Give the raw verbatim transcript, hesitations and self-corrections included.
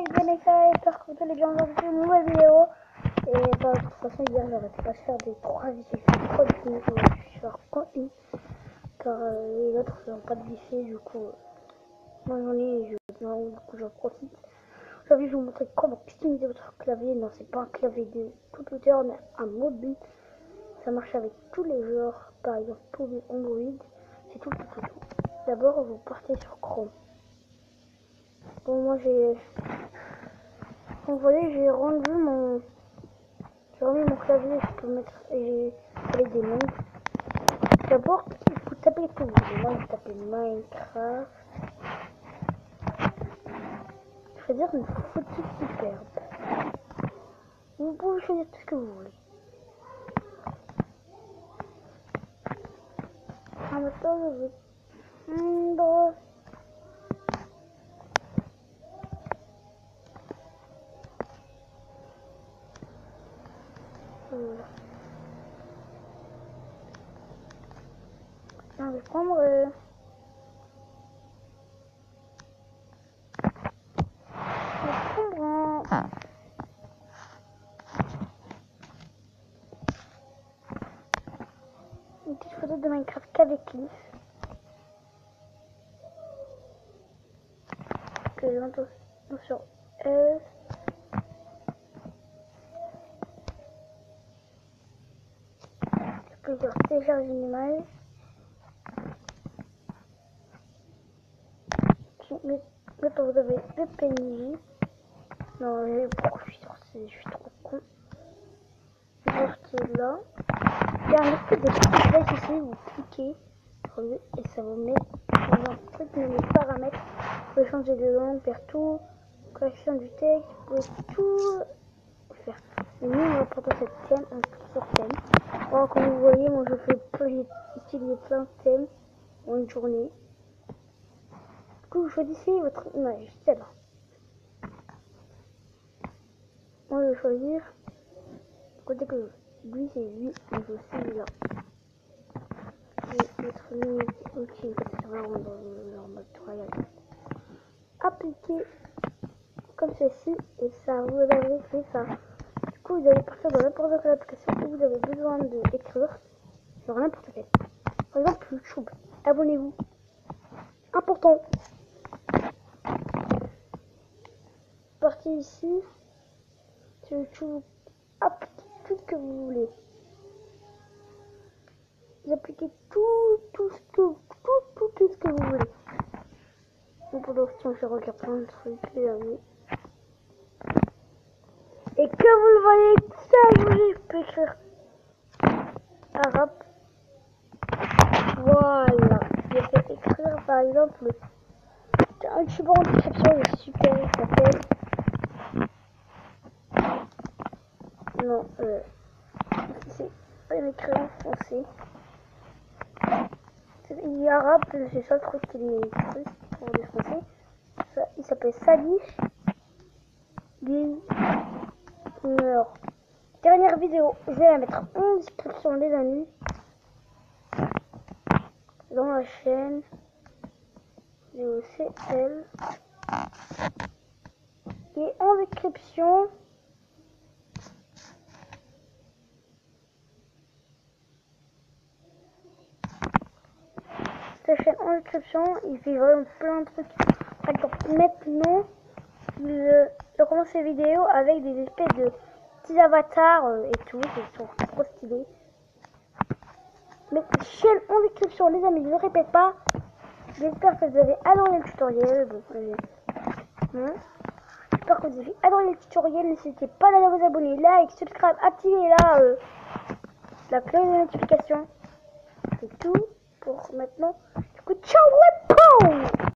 les mecs, j'espère que vous allez bien aujourd'hui une nouvelle vidéo. Et bah de toute façon hier j'arrêtais pas de faire des trois vidéos, j'ai fait trois vidéos, je vais faire contenu car euh, les autres n'ont pas de lycée, du coup euh, moi j'en ai, je, non, du coup j'en profite. Aujourd'hui je vais vous montrer comment customiser votre clavier. Non, c'est pas un clavier de toute hauteur mais un mobile. Ça marche avec tous les genres, par exemple pour les Android, c'est tout, tout, tout, tout. D'abord vous partez sur Chrome. Bon, moi j'ai, vous voyez, j'ai rendu mon, j'ai remis mon clavier, je peux mettre, et j'ai avec des noms. D'abord, il faut taper ce que vous voulez. Moi, je tape Minecraft. Choisir une photo superbe. Vous pouvez choisir tout ce que vous voulez. Ah, maintenant, je vais prendre. Voilà. Je vais prendre. Euh... Je vais prendre un. Une petite photo de Minecraft qu'avec Cliff. Que j'entends sur S. Je peux dire télécharger une image. Mais, mais quand vous avez le P N J. Non, je, oh, je, suis trop, je suis trop con. Sortez là. Il y a un espèce de petit flèche ici, vous cliquez sur lui et ça vous met dans un truc de les paramètres. Vous pouvez changer de langue, faire tout, correction du texte, vous pouvez tout faire. Et nous, on va prendre cette thème, on clique sur thème. Alors, comme vous voyez, moi je fais j'ai utilisé plein de thèmes en une journée. Du coup, vous choisissez votre image, celle-là. Moi, je vais choisir côté que lui, c'est lui, et je suis là. Je vais mettre le outil comme ça va rendre leur mode royal. Appliquer comme ceci, et ça, vous avez fait ça. Du coup, vous allez partir dans n'importe quelle application où vous avez besoin d'écrire sur n'importe quelle. Par exemple, YouTube. Abonnez-vous. Important. Partez ici. Sur YouTube. Appliquez tout ce que vous voulez. Vous appliquez tout, tout ce que, tout, tout, tout ce que vous voulez. Donc pour l'instant, je regarde plein de trucs, les amis. Et que vous le voyez, ça, je peux écrire arabe. Voilà. Je vais écrire par exemple un youtubeur en description, il est super, il s'appelle. Non, euh. C'est pas écrit en français. Il est arabe, c'est ça le truc qu'il est écrit pour les français. Ça, il s'appelle Salish Gamer. Dernière vidéo, je vais la mettre en description, les amis. Dans la chaîne vidéo C L. Et en description. Sa chaîne en description, il fait vraiment plein de trucs. Par exemple, maintenant, il, euh, il commence ses vidéos avec des espèces de petits avatars euh, et tout, ils sont trop stylés. Mais chaîne en description, les amis, je ne répète pas. J'espère que vous avez adoré le tutoriel. Bon, euh, hein. J'espère que vous avez adoré le tutoriel. N'hésitez pas à vous abonner, like, subscribe, activez là euh, la cloche de notification. C'est tout pour maintenant. Du coup, ciao, ouais,